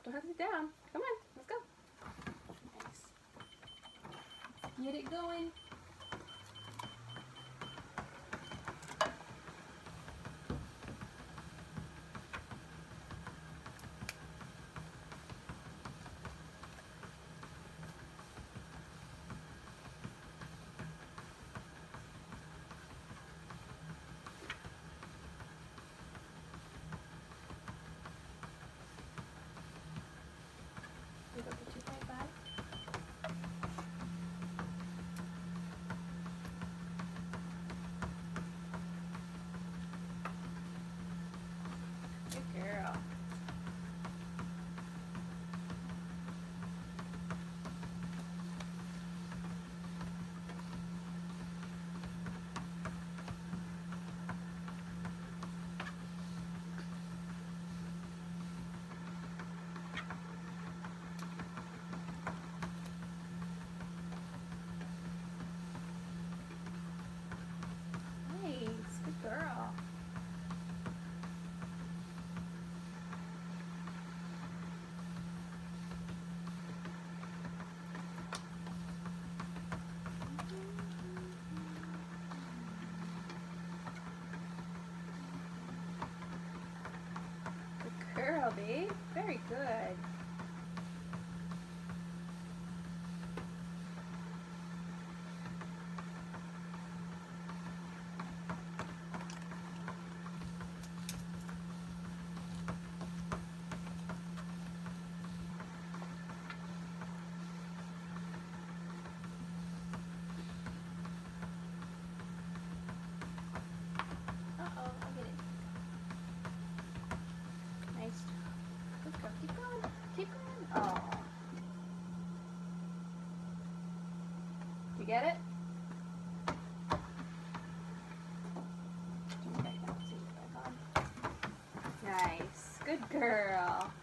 don't have to sit down. Come on, let's go. Nice. Get it going. We go for 2.5. Good girl. Nice, good girl. Good girl, babe. Very good. Uh-oh, I'll get it. Nice job. Good girl. Keep going. Keep going. Oh. Did you get it? Turn it back down so you get back on. Nice. Good girl.